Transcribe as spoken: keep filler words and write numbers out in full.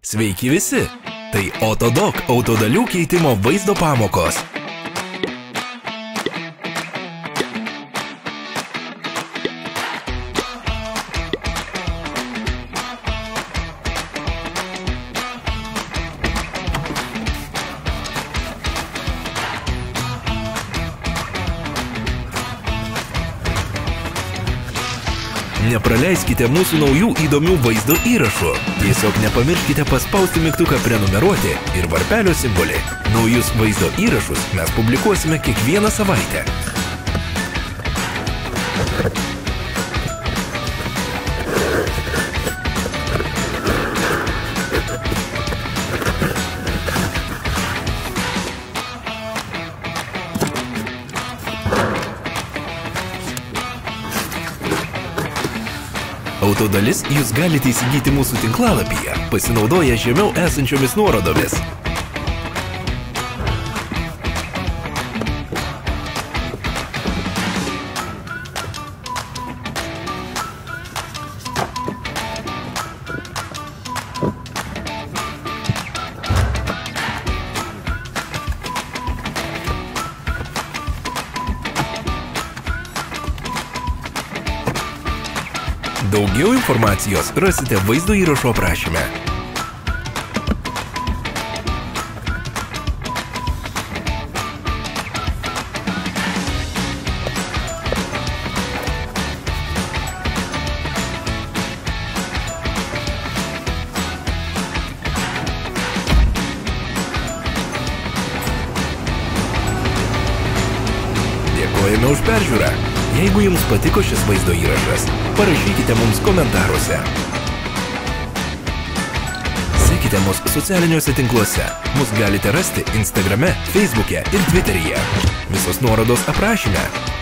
Sveiki visi! Tai Autodoc autodalių keitimo vaizdo pamokos. Nepraleiskite mūsų naujų įdomių vaizdo įrašų. Tiesiog nepamirškite paspausti mygtuką prenumeruoti ir varpelio simbolį. Naujus vaizdo įrašus mes publikuosime kiekvieną savaitę. Autodalis jūs galite įsigyti mūsų tinklalapyje, pasinaudoję žemiau esančiomis nuorodomis. Daugiau informacijos rasite vaizdo įrašo aprašyme. Dėkojame už peržiūrą. Jeigu jums patiko šis vaizdo įrašas, parašykite mums komentaruose. Sekite mus socialiniuose tinkluose. Mus galite rasti Instagrame, Facebook'e ir Twitter'yje. Visos nuorodos aprašyme.